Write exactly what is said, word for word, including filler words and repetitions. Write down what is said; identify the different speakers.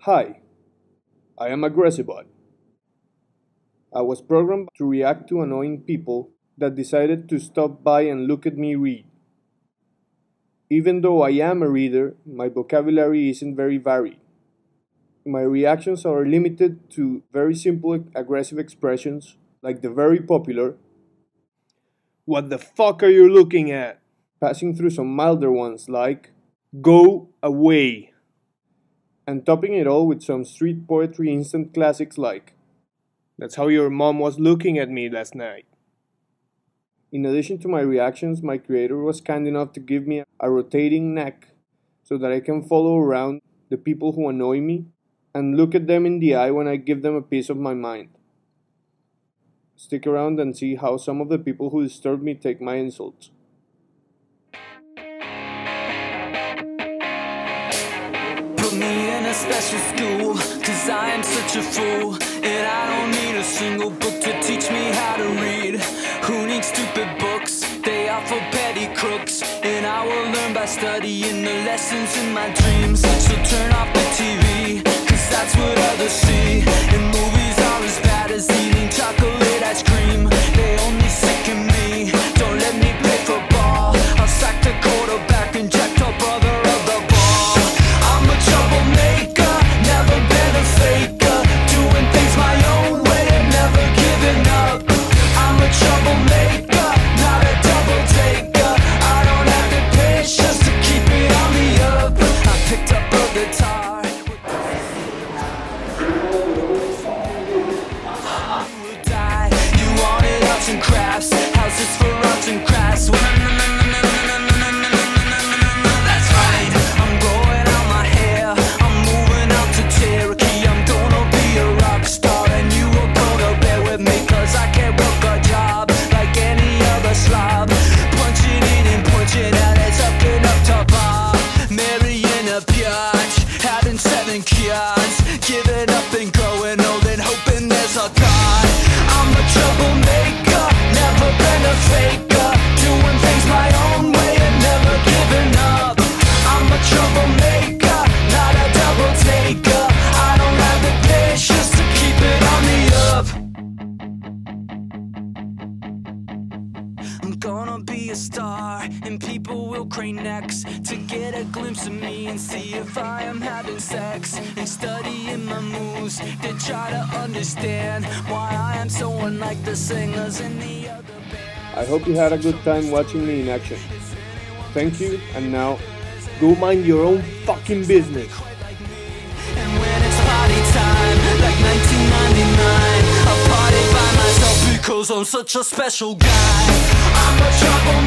Speaker 1: Hi, I am Aggressibot. I was programmed to react to annoying people that decided to stop by and look at me read. Even though I am a reader, my vocabulary isn't very varied. My reactions are limited to very simple aggressive expressions like the very popular "What the fuck are you looking at?" passing through some milder ones like "Go away," and topping it all with some street poetry instant classics like "That's how your mom was looking at me last night." In addition to my reactions, my creator was kind enough to give me a rotating neck so that I can follow around the people who annoy me and look at them in the eye when I give them a piece of my mind. Stick around and see how some of the people who disturb me take my insults.
Speaker 2: Put me in a special school, cause I am such a fool, and I don't need a single book to teach me how to read. Who needs stupid books? They are for petty crooks, and I will learn by studying the lessons in my dreams. So turn off the T V, cause that's what others see, and movies are as bad as eating chocolate ice cream. They only sicken me, don't let me play football. I'll sack the quarterback and jack the brother of the ball. I'm a troublemaker, never been a faker, doing things my own way and never giving up. I'm a troublemaker, not a double taker. I don't have the patience to keep it on the up. I picked up a guitar. You will die. You wanted arts and crafts, houses for arts and crafts. That's right. I'm growing out my hair. I'm moving out to Cherokee. I'm gonna be a rock star, and you are gonna bear with me, cause I can't work a job like any other slob. Punching in and punching out, it's sucking up to Bob. Marrying a biatch, having seven kids, giving up and growing old and hoping there's a God. I'm a troublemaker, never been a faker, doing things my own way and never giving up. I'm a troublemaker, not a double taker. I don't have the patience to keep it on the up. I'm gonna be a star, and people will crane necks to get a glimpse of me and see if I am having sex, and studying my moves to try to understand why I am so unlike the singers in the other band.
Speaker 1: I hope you had a good time watching me in action. Thank you, and now, go mind your own fucking business.
Speaker 2: And when it's party time, like nineteen ninety-nine, I party by myself because I'm such a special guy. I'm a trouble